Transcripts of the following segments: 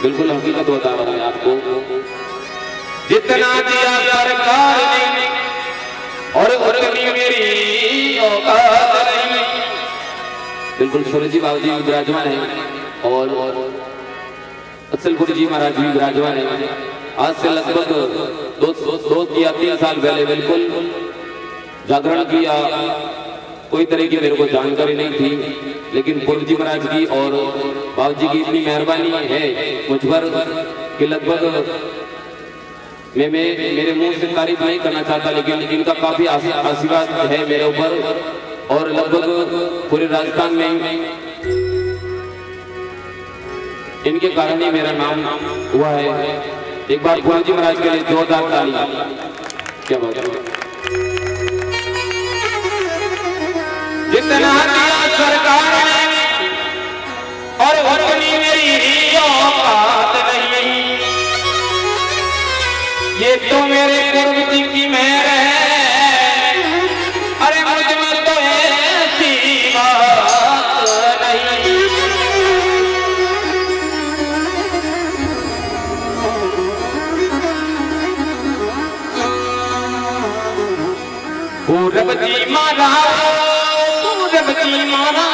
बिल्कुल हकीकत बता रहा हूँ आपको। जितना दिया सरकार ने और उतनी मेरी औकात नहीं। बिल्कुल सूरज जी बाबू जी विराजमान है और अफजलपुर जी महाराज भी विराजमान है। आज से लगभग दो या 3 साल पहले बिल्कुल जागरण किया, कोई तरह की मेरे को जानकारी नहीं थी, लेकिन पूर्व जी महाराज की और बाबू जी की इतनी मेहरबानी है मुझ पर कि लगभग मैं मेरे मुंह से तारीफ नहीं करना चाहता, लेकिन इनका काफी आशीर्वाद है मेरे ऊपर और लगभग पूरे राजस्थान में इनके कारण ही मेरा नाम हुआ है। एक बार पूर्व जी महाराज के लिए जोरदार ताली। क्या बात है। जितना दिया सरकार ने और उतनी मेरी औकात नहीं। ये तो मेरे पूर्व जी की मेहर है, अरे मुझ में तो ऐसी बात नहीं। पूरब जी मारा, पूरब जी मारा,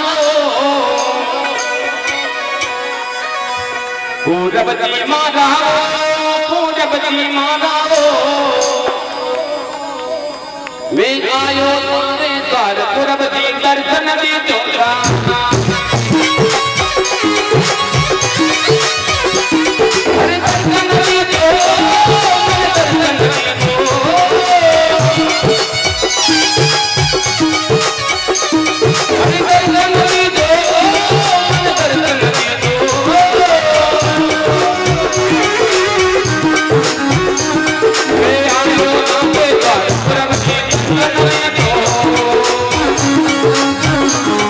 पूरब जी मारा, पूरब जी मारा। मैं आयो तुम्हारे द्वार, पूरब जी दर्शन दे दूंगा। अरे दर्शन दे दो, दर्शन दे दो। अरे दर्शन दे दो, दर्शन दे दो। मैं आयो तुम्हारे द्वार, पूरब जी दर्शन दे दो।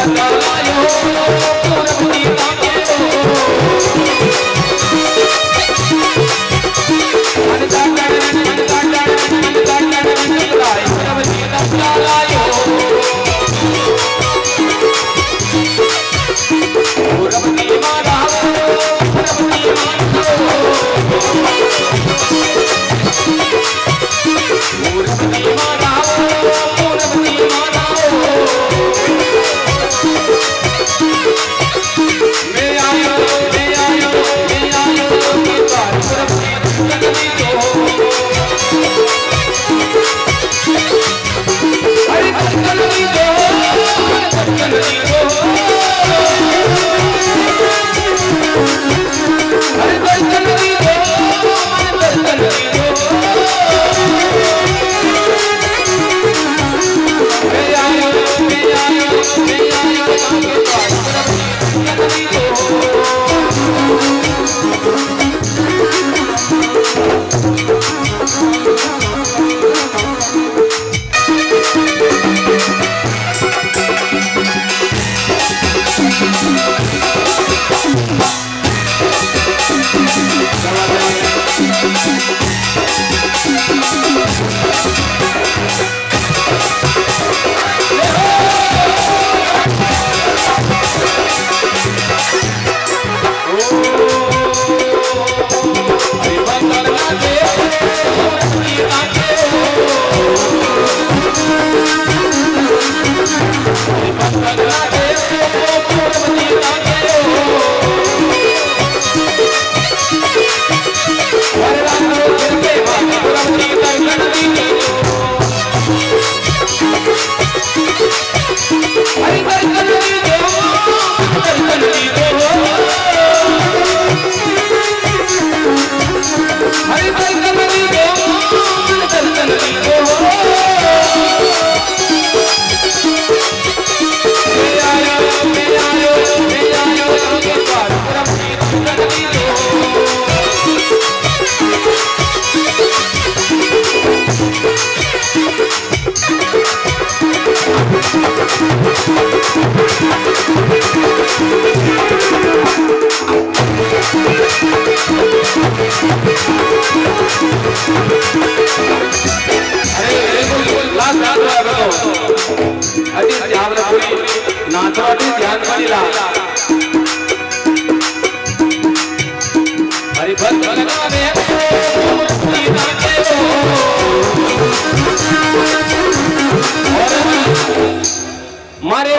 मारे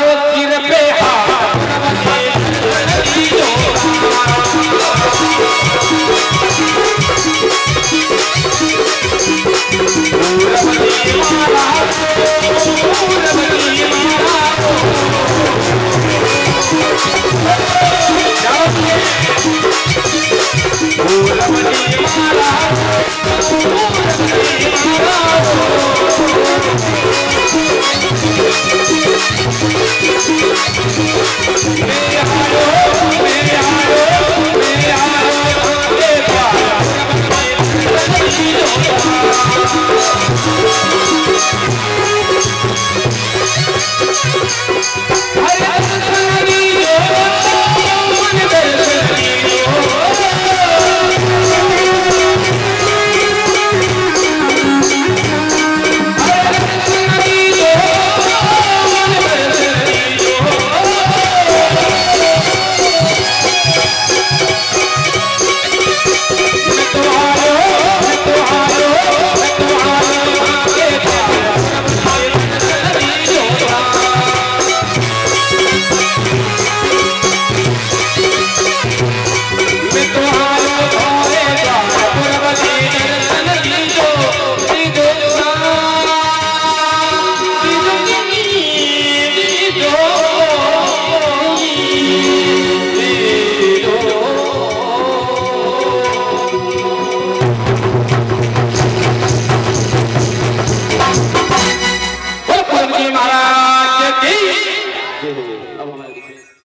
सिर पे महाराज की